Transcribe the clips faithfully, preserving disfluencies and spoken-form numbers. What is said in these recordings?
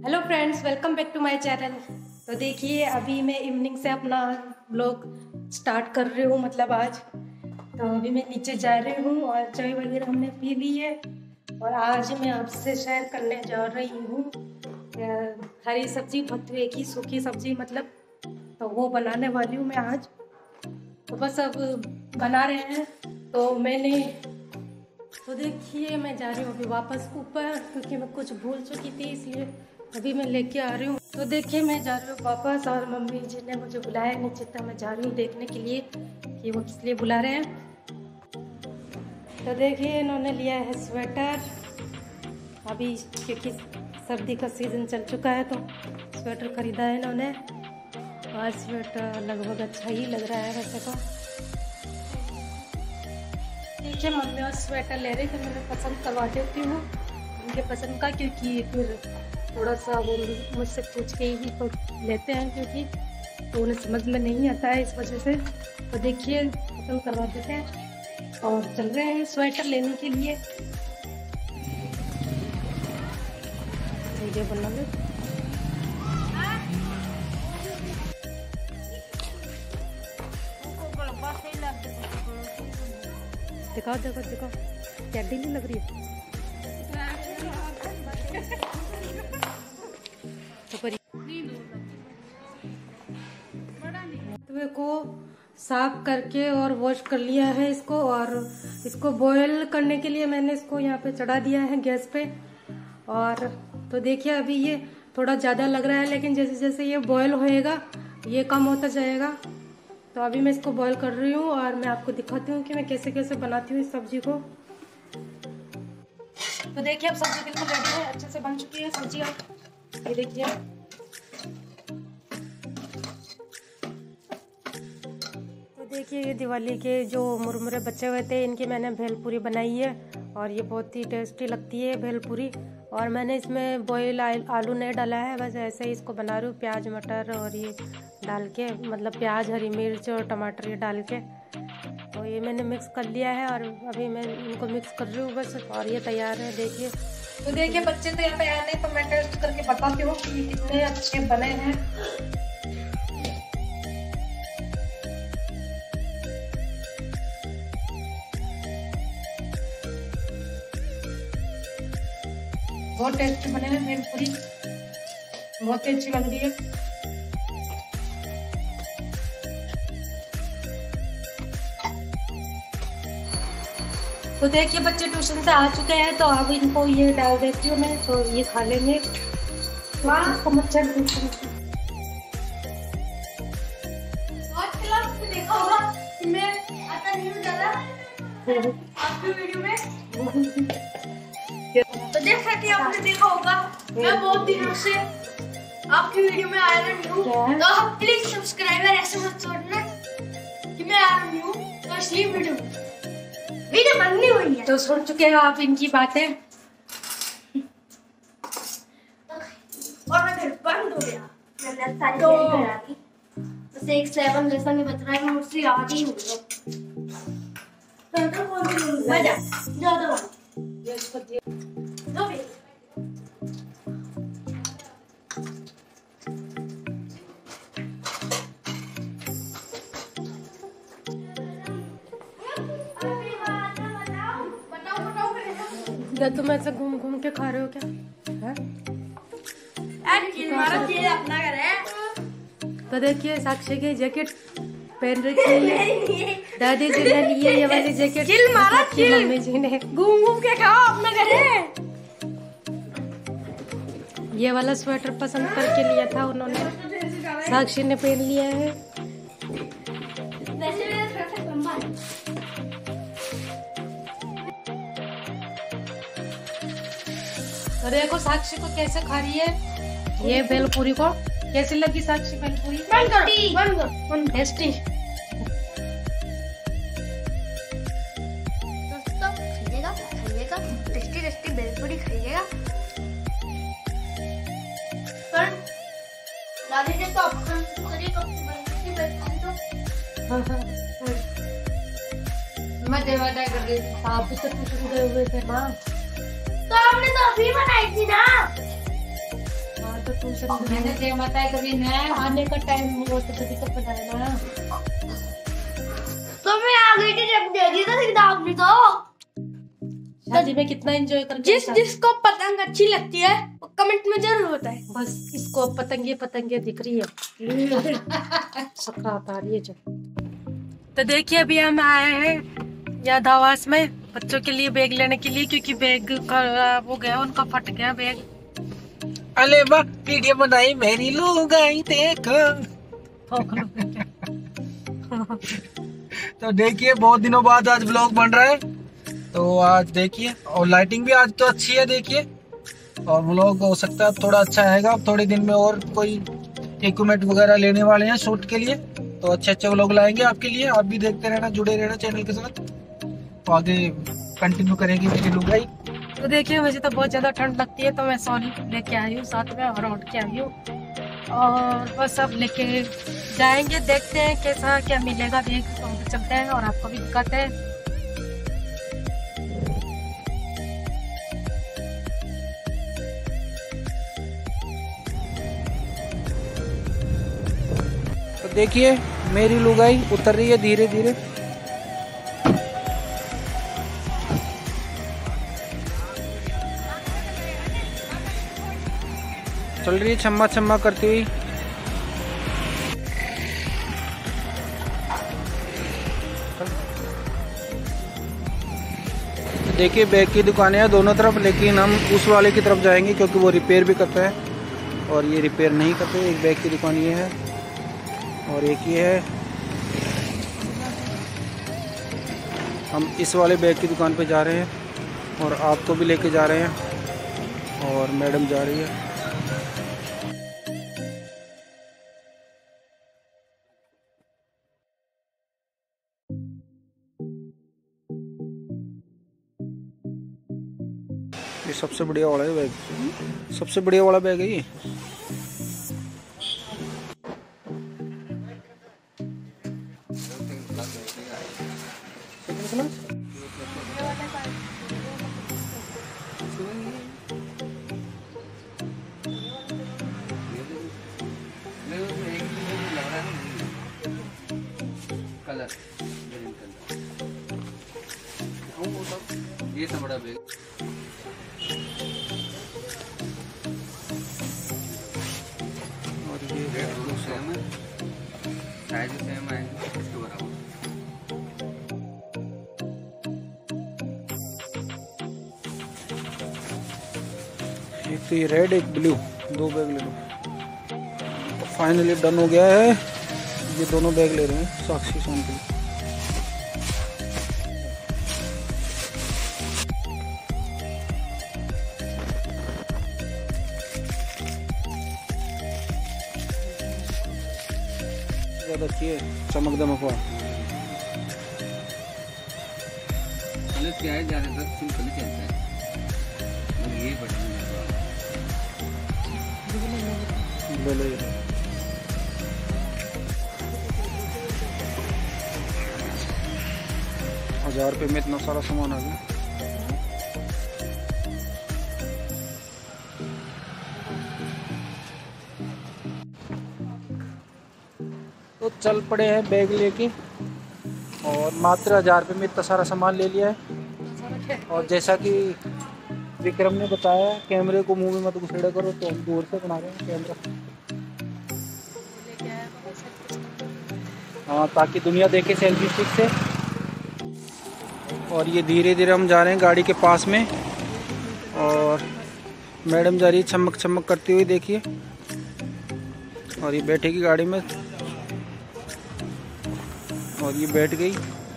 Hello friends, welcome back to my channel. तो देखिए, अभी मैं इवनिंग से अपना ब्लॉग स्टार्ट कर रही हूँ, मतलब आज। तो अभी मैं नीचे जा रही हूँ और चाय वगैरह हमने पी ली है। और आज मैं आपसे शेयर करने जा रही हूँ हरी सब्जी, भुट्टे की सूखी सब्जी मतलब, तो वो बनाने वाली हूँ मैं आज। तो बस अब बना रहे हैं। तो मैंने तो देखिए, मैं जा रही हूँ अभी वापस ऊपर, क्योंकि मैं कुछ भूल चुकी थी, इसलिए अभी मैं लेके आ रही हूँ। तो देखिए, मैं जा रही हूँ वापस और मम्मी जी ने मुझे बुलाया नीचे, तो मैं जा रही हूँ देखने के लिए कि वो किस लिए बुला रहे हैं। तो देखिए, इन्होंने लिया है स्वेटर अभी, क्योंकि सर्दी का सीज़न चल चुका है, तो स्वेटर खरीदा है इन्होंने। और स्वेटर लगभग अच्छा ही लग रहा है वैसे तो। देखिए, मम्मी और स्वेटर ले रही, तो मैंने पसंद करवा देती हूँ उनके पसंद का, क्योंकि फिर थोड़ा सा वो मुझसे पूछ के ही तो लेते हैं, क्योंकि तो उन्हें समझ में नहीं आता है, इस वजह से। तो देखिए, पसंद करवा देते हैं और चल रहे हैं स्वेटर लेने के लिए। ये बना लो। दिखाओ दिखाओ दिखाओ, क्या ढीली लग रही है। तवे को साफ करके और वॉश कर लिया है इसको, और इसको बॉईल करने के लिए मैंने इसको यहाँ पे चढ़ा दिया है गैस पे। और तो देखिए, अभी ये थोड़ा ज़्यादा लग रहा है, लेकिन जैसे जैसे ये बॉईल होएगा ये कम होता जाएगा। तो अभी मैं इसको बॉईल कर रही हूँ और मैं आपको दिखाती हूँ कि मैं कैसे कैसे बनाती हूँ इस सब्जी को। तो देखिए, अब सब्जी बिल्कुल रेडी है, अच्छे से बन चुकी है सब्जी। ये देखिए, तो देखिए, ये दिवाली के जो मुरमुरे बचे हुए थे, इनकी मैंने भेलपूरी बनाई है और ये बहुत ही टेस्टी लगती है भेलपूरी। और मैंने इसमें बॉयल आलू नहीं डाला है, बस ऐसे ही इसको बना रही हूँ, प्याज मटर और ये डाल के, मतलब प्याज हरी मिर्च और टमाटर ये डाल के। तो ये मैंने मिक्स कर लिया है और अभी मैं इनको मिक्स कर रही हूँ बस, और ये तैयार है। देखिए, तो देखिए, बच्चे तो यहाँ पे आए नहीं, तो मैं टेस्ट करके बताती हूँ कि कितने अच्छे बने हैं। बहुत टेस्टी बने हैं भेलपूरी, बहुत ही अच्छी लग रही है। तो देखिए, बच्चे ट्यूशन से आ चुके हैं, तो अब इनको ये डाल देती हूँ मैं, तो ये खा लेंगे। तो मच्छर देखा होगा मैं आता नहीं हूँ ज़्यादा आपकी वीडियो में। तो जैसा कि आपने देखा होगा, मैं बहुत दिनों से आपकी वीडियो में आ रही हूँ, तो आप प्लीज सब्सक्राइबर ऐसे मत सोचना कि मैं आ रही हूँ, तो इसलिए वीडियो वीडियो बननी हुई है। तो सुन चुके हैं आप इनकी बातें, और मैं फिर बंद हो गया। मैंने सारी तैयारी करा दी, बस एक सेवन लेसन ही बच रहा है, मैं मुझसे याद ही हो गया। तो कौन सी मजा ज्यादा ये इसको दो भी। क्या तुम ऐसे घूम घूम के खा रहे हो क्या है? अपना घर है। तो देखिए, साक्षी की जैकेट पहन रखी है, दादी जी ने लिए ये वाली जैकेट, चिल मारा, चिल। मम्मी जी ने घूम घूम के खाओ, अपना घर है। ये वाला स्वेटर पसंद करके लिया था उन्होंने, साक्षी ने पहन लिया है। वैसे मेरा स्वेटर लंबा है। तो देखो, साक्षी को कैसे खा रही है ये भेलपूरी को। कैसी लगी साक्षी भेलपूरी? टेस्टी। दोस्तों, खाइएगा खाइएगा टेस्टी टेस्टी भेलपूरी खाइएगा। दादी ने तो अपना करी कब से बनती भेलपूरी तो हाँ हाँ, मैं देवादा कर रही थी, आप भी तो कुछ गए हुए थे। हाँ, तो आपने तो अभी बनाई थी ना। हाँ तो ट्यूशन कभी न आने का टाइम हुआ तो कभी तो बताया ना। तो मैं आ गई थी जब दे दी तो किताब भी तो शादी में कितना एंजॉय कर जिस जिसको पतंग अच्छी लगती है वो कमेंट में जरूर बताए। बस इसको पतंगे पतंगे दिख रही है सकरात आ रही है जो। तो देखिए अभी हम आए हैं याद आवास में बच्चों के लिए बैग लेने के लिए, क्योंकि बैग खराब हो गया, उनका फट गया बैग। अले बा वीडियो बनाई मेरी लुगाई देखो। तो देखिए बहुत दिनों बाद आज व्लॉग बन रहा है, तो आज देखिए, और लाइटिंग भी आज तो अच्छी है देखिए, और व्लॉग हो सकता है थोड़ा अच्छा आएगा। थोड़े दिन में और कोई इक्विपमेंट वगैरह लेने वाले हैं शूट के लिए, तो अच्छे अच्छे व्लॉग लाएंगे आपके लिए। आप भी देखते रहना, जुड़े रहना चैनल के साथ, तो आगे कंटिन्यू करेंगे मेरी लुगाई। तो देखिए मुझे तो बहुत ज्यादा ठंड लगती है, तो मैं सॉरी लेके आई हूँ साथ में और उठ के आई हूँ, और बस अब लेके जाएंगे, देखते हैं कैसा क्या मिलेगा बैग, तो चलते हैं और आपको भी दिखाते हैं। तो देखिए मेरी लुगाई उतर रही है धीरे धीरे। चल रही है छम्मा छम्मा करती हुई। देखिए बैग की दुकानें हैं दोनों तरफ, लेकिन हम उस वाले की तरफ जाएंगे क्योंकि वो रिपेयर भी करता है और ये रिपेयर नहीं करते। एक बैग की दुकान ये है और एक ये है। हम इस वाले बैग की दुकान पे जा रहे हैं और आपको भी लेके जा रहे हैं, और मैडम जा रही है। ये सबसे बढ़िया वाला है बैग, सबसे बढ़िया वाला बैग है ये। कलर ये सब बड़ा बैग। और ये सेम है, साइज सेम है, इसके बराबर। एक तो ये रेड एक ब्लू, दो बैग ले लो। तो फाइनली डन हो गया है, ये दोनों बैग ले रहे हैं साक्षी सोन के लिए। ज्यादा अच्छी है, चमक दमक वाला। कलर क्या है, ज्यादातर सिंपल ही चलता है, और ये बढ़िया ले लो ये। हजार रुपये में इतना सारा सामान आ गया। तो चल पड़े हैं बैग लेके, और मात्र हजार रुपये में इतना सारा सामान ले लिया है। और जैसा कि विक्रम ने बताया, कैमरे को मुंह में मत घुसेड़ा करो, तो हम दूर से बना रहे हैं कैमरा, हाँ, ताकि दुनिया देखे सेल्फी स्टिक से। और ये धीरे धीरे हम जा रहे हैं गाड़ी के पास में, और मैडम जा रही है चमक चमक करती हुई, देखिए। और ये बैठेगी गाड़ी में, और ये बैठ गई।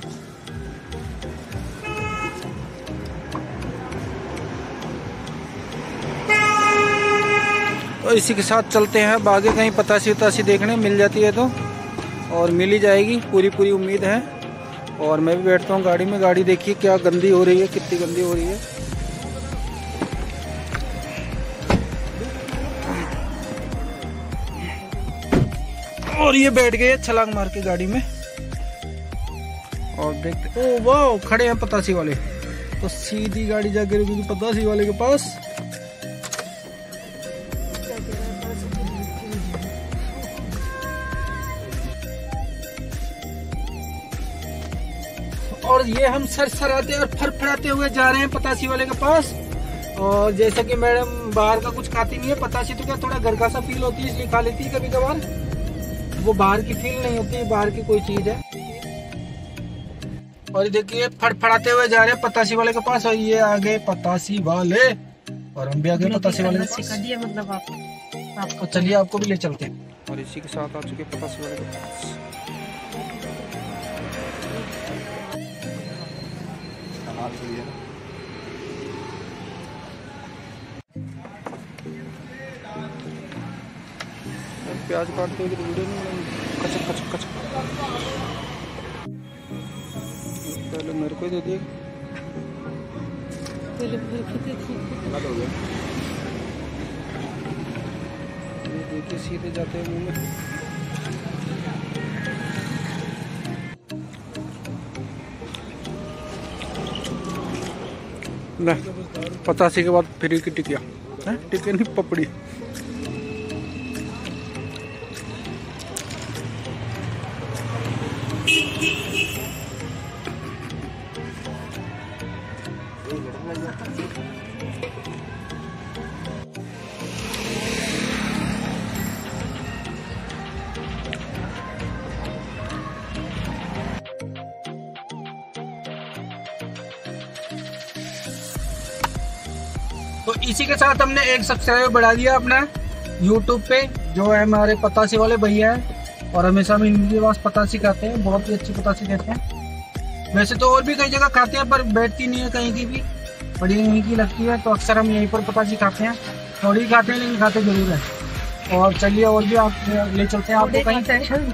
तो इसी के साथ चलते हैं अब आगे, कहीं पतासी उतासी देखने मिल जाती है तो, और मिल ही जाएगी, पूरी पूरी उम्मीद है। और मैं भी बैठता हूँ गाड़ी में। गाड़ी देखिए क्या गंदी हो रही है, कितनी गंदी हो रही है। और ये बैठ गए छलांग मार के गाड़ी में, और देखते, ओ वाह, खड़े हैं पतासी वाले। तो सीधी गाड़ी जाके रुकेगी पतासी वाले के पास। और ये हम सरसराते और फरफराते हुए जा रहे हैं पतासी वाले के पास। और जैसा कि मैडम बाहर का कुछ खाती नहीं है, पतासी तो क्या थोड़ा घर का सा फील होती है इसलिए खा लेती है कभी कभार, वो बाहर की फील नहीं होती है, बाहर की कोई चीज है। और देखिए फड़फड़ाते हुए जा रहे हैं पतासी वाले के पास, और ये आ गए पतासी वाले और हम भी आ गए पतासी वाले के पास। मतलब आप आपको चलिए आपको भी ले चलते हैं। और इसी के साथ आ चुके पतासी वाले के पास। प्याज काटते हुए वीडियो नहीं कचक कचक कचक। पहले मेरे को ही दे दिए, पहले मेरे को दे दिए। हो गया। ये देखिए सीधे जाते हैं मुंह में। ले पचासी के बाद फ्री की टिकिया है, टिकिया नहीं पपड़ी। तो इसी के साथ हमने एक सब्सक्राइबर बढ़ा दिया अपना यूट्यूब पे, जो है हमारे पतासी वाले भैया है, और हमेशा हम इनके पास पतासी खाते हैं, बहुत ही अच्छी पतासी देते हैं। वैसे तो और भी कई जगह खाते हैं पर बैठती नहीं है कहीं की भी, बड़ी यहीं की लगती है, तो अक्सर हम यहीं पर पतासी खाते हैं। थोड़ी खाते हैं लेकिन खाते जरूर है। और चलिए और भी आप ले चलते हैं आपको कहीं।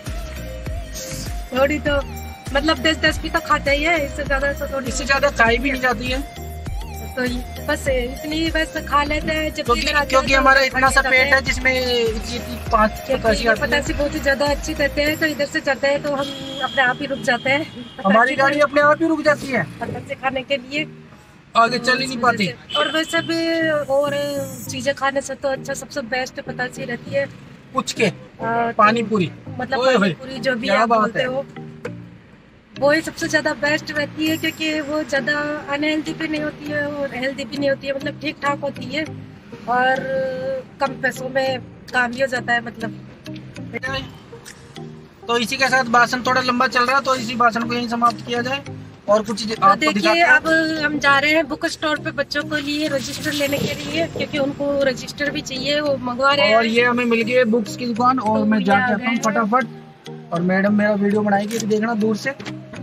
थोड़ी तो मतलब दस दस की तो खाता ही है, इससे ज्यादा तो थोड़ी, इससे ज्यादा खाई भी नहीं जाती है, तो बस इतनी बस खा लेते हैं। जब क्योंकि क्योंकि हमारा इतना सा पेट है जिसमें पाँच पतासी पतासी बहुत ही ज्यादा अच्छी देते हैं, तो इधर से जाते हैं तो हम अपने आप ही रुक जाते हैं। हमारी गाड़ी अपने आप ही रुक जाती है पतासी खाने के लिए, आगे चल ही नहीं पाती। और वैसे भी और चीजें खाने से तो अच्छा सबसे बेस्ट पतासी रहती है पूछ के पानी पूरी, मतलब पानी पूरी जो भी आप बोलते हो, वो ही सबसे ज्यादा बेस्ट रहती है, क्योंकि वो ज्यादा अनहेल्दी भी नहीं होती है और हेल्दी भी नहीं होती है, मतलब ठीक ठाक होती है और कम पैसों में काम भी हो जाता है मतलब। तो इसी के साथ भाषण थोड़ा लंबा चल रहा है, तो इसी भाषण को यहीं समाप्त किया जाए और कुछ तो देखिए अब हम जा रहे हैं बुक स्टोर पे बच्चों को लिए रजिस्टर लेने के लिए, क्योंकि उनको रजिस्टर भी चाहिए, वो मंगवा रहे हैं। और ये हमें मिल गई बुक्स की दुकान, और मैं जाके आता हूँ फटाफट, और मैडम मेरा वीडियो बनाएगी तो देखना दूर से।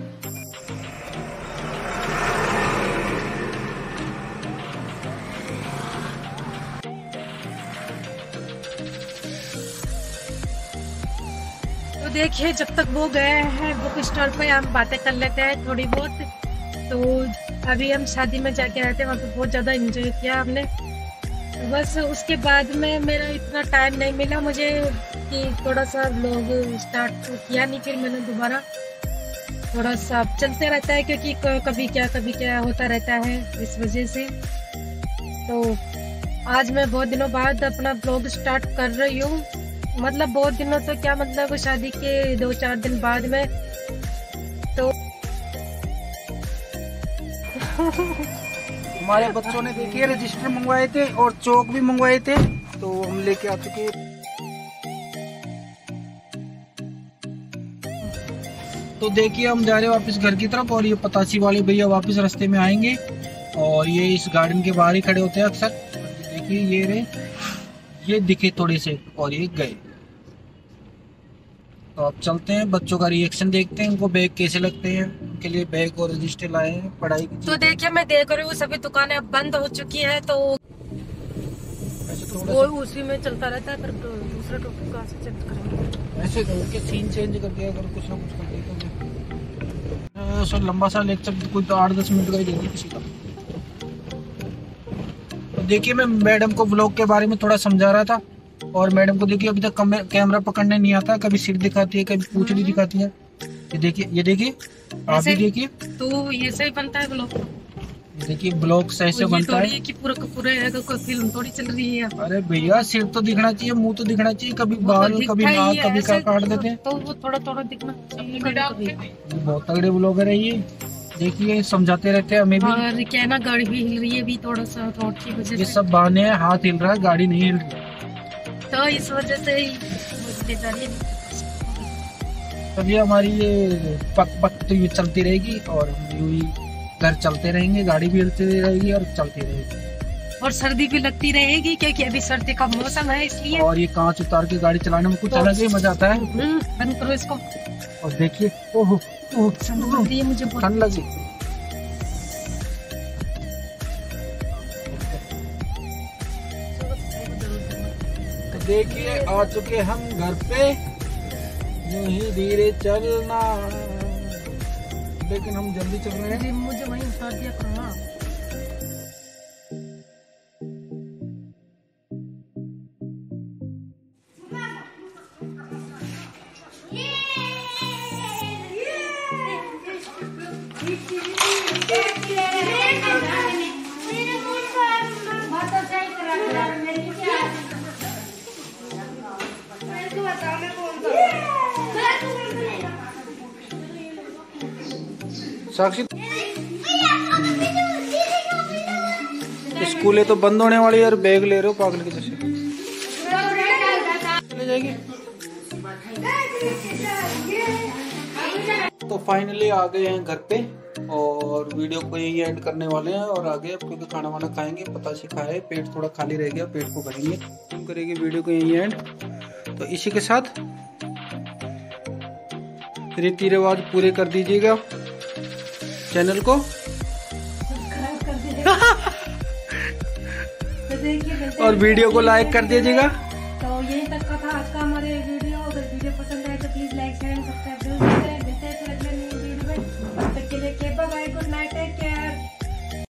तो देखिए जब तक वो गए हैं बुक स्टोर पे हम बातें कर लेते हैं थोड़ी बहुत। तो अभी हम शादी में जाके आए थे, वहाँ पे बहुत ज़्यादा एंजॉय किया हमने। बस उसके बाद में मेरा इतना टाइम नहीं मिला मुझे कि थोड़ा सा व्लॉग स्टार्ट किया नहीं, फिर मैंने दोबारा थोड़ा सा चलते रहता है, क्योंकि कभी क्या कभी क्या होता रहता है, इस वजह से। तो आज मैं बहुत दिनों बाद अपना व्लॉग स्टार्ट कर रही हूँ, मतलब बहुत दिनों तो क्या मतलब शादी के दो चार दिन बाद में। तो हमारे बच्चों ने देखिए रजिस्टर मंगवाए थे और चौक भी मंगवाए थे, तो हम लेके आ चुके। तो देखिए हम जा रहे हैं वापस घर की तरफ, और ये पतासी वाले भैया वापस रास्ते में आएंगे, और ये इस गार्डन के बाहर ही खड़े होते हैं अक्सर। देखिए ये रहे, ये दिखे थोड़े से, और ये गए। तो अब चलते हैं, बच्चों का रिएक्शन देखते हैं, उनको बैग कैसे लगते हैं। उनके लिए बैग और रजिस्टर लाए हैं पढ़ाई की। तो देखिए मैं देख रही हूँ सभी दुकानें अब बंद हो चुकी है, तो वो उसी में चलता रहता है, पर दूसरा टॉपिक कहाँ से चेंज करेंगे। ऐसे उनके सीन चेंज करके अगर कुछ ना कुछ कर देते सर लंबा सा लेक्चर कुछ तो आठ दस मिनट का ही देंगे किसी का। तो देखिए मैं मैडम को व्लॉग के बारे में थोड़ा समझा रहा था, और मैडम को देखिए अभी तक कैमरा पकड़ने नहीं आता, कभी सिर दिखाती है कभी पूंछड़ी दिखाती है। ये देखिए ये देखिए आप भी देखिए। तो ये सही बनता है व्लॉग, देखिए ब्लॉग सही से ये बनता थोड़ी है। है कि पूरा का पूरा है, कोई फिल्म थोड़ी चल रही है। अरे भैया सिर तो दिखना चाहिए, मुंह तो दिखना चाहिए, कभी वो तो बाल दिखता कभी ही नाक है, कभी ऐसे का काट देते हैं। तो वो थोड़ा थोड़ा दिखना चाहिए कभी-कभी। ये बहुत तगड़े ब्लॉगर है ये, देखिए समझाते रहते हैं हमें भी। और क्या है ना, गाड़ी भी हिल रही है अभी थोड़ा सा रोड की वजह ये से, सब बहाने हैं, हाथ हिल रहा है, गाड़ी नहीं हिल रही। तो इस वजह से ही मुझे जा रही है। तभी हमारी ये पक पक तो ये चलती रहेगी और यूं ही घर चलते रहेंगे, गाड़ी भी हिलती रहेगी और चलती रहेगी। और सर्दी भी लगती रहेगी क्योंकि अभी सर्दी का मौसम है, इसलिए। और ये कांच उतार के गाड़ी चलाने में कुछ अलग ही मजा आता है। हम्म, बंद करो इसको। और देखिए ओहो ओह, ठंड लग रही है मुझे बहुत। ठंड लगी। तो देखिए आ चुके हम घर पे, यूं ही धीरे चलना, लेकिन हम जल्दी चल रहे हैं। अरे मुझे वहीं उतार दिया करो ना। साक्षी स्कूलें तो बंद होने वाली है और बैग ले रहे हो पागल के जैसे। चले जाएगी। तो फाइनली आ गए हैं घर पे और वीडियो को यही एंड करने वाले हैं और आगे अब क्योंकि खाना वाना खाएंगे, पता सीखा है पेट थोड़ा खाली रह गया, पेट को भरेंगे, करेंगे वीडियो को यही एंड। तो इसी के साथ रीति रिवाज पूरे कर दीजिएगा, चैनल को और वीडियो को लाइक कर दीजिएगा। तो यही तक का था आज का हमारे वीडियो। अगर वीडियो पसंद आए तो please like share and subscribe जरूर करें। मिलते हैं फिर